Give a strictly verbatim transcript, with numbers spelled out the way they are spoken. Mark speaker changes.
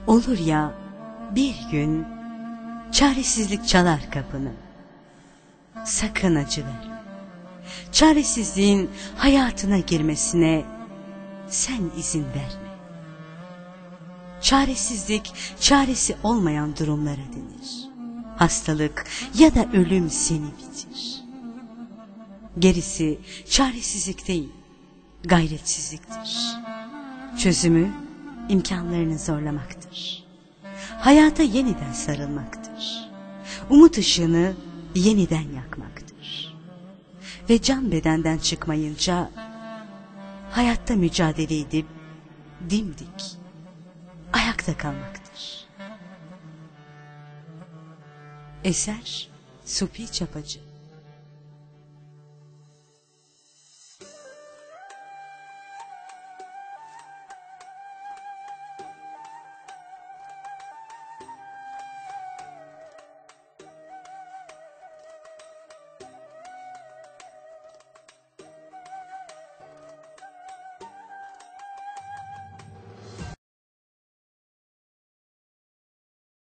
Speaker 1: Olur ya bir gün çaresizlik çalar kapını. Sakın acı verme. Çaresizliğin hayatına girmesine sen izin verme. Çaresizlik çaresi olmayan durumlara denir. Hastalık ya da ölüm seni bitir. Gerisi çaresizlik değil, gayretsizliktir. Çözümü imkanlarını zorlamaktır. Hayata yeniden sarılmaktır. Umut ışığını yeniden yakmaktır. Ve can bedenden çıkmayınca hayatta mücadele edip dimdik ayakta kalmaktır. Eser Supi Çapacı.